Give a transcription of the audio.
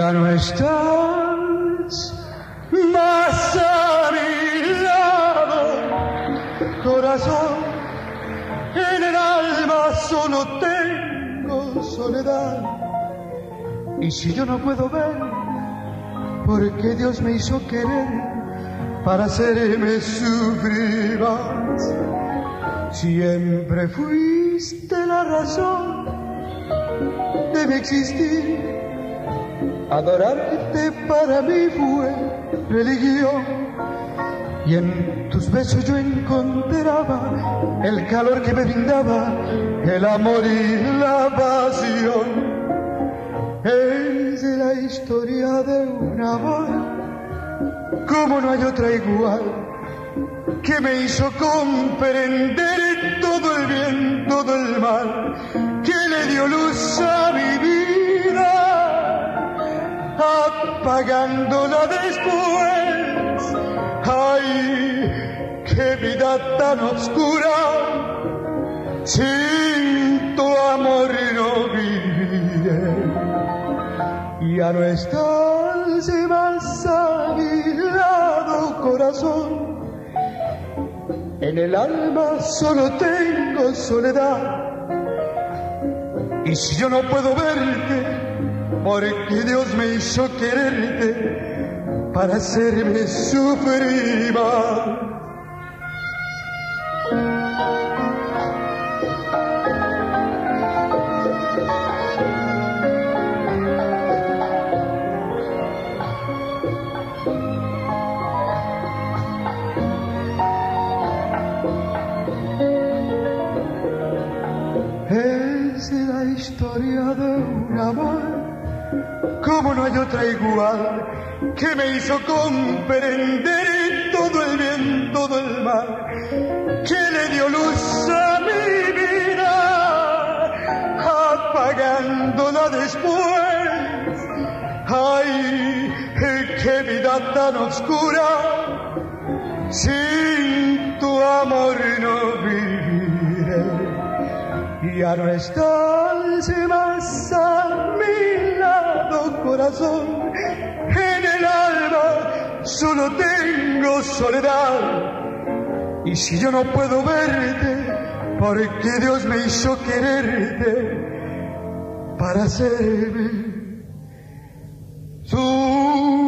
Ya no estás más a mi lado, corazón. En el alma solo tengo soledad. Y si yo no puedo ver, porque Dios me hizo querer para hacerme sufrir más. Siempre fuiste la razón de mi existir. Adorarte para mí fue religión. Y en tus besos yo encontraba el calor que me brindaba el amor y la pasión. Es la historia de un amor como no hay otra igual, que me hizo comprender todo el bien, todo el mal, que le dio luz a mi vida, apagándola después. ¡Ay, qué vida tan oscura! Sin tu amor no viviré. Ya no estás más a mi lado, corazón. En el alma solo tengo soledad. Y si yo no puedo verte, porque Dios me hizo quererte para hacerme sufrir más. Es la historia de un amor como no hay otra igual, que me hizo comprender todo el bien, todo el mal, que le dio luz a mi vida, apagándola después. ¡Ay, qué vida tan oscura! Sin tu amor no viviré. Ya no estás más a mi lado, corazón. En el alma solo tengo soledad. Y si yo no puedo verte, porque Dios me hizo quererte para hacerme sufrir.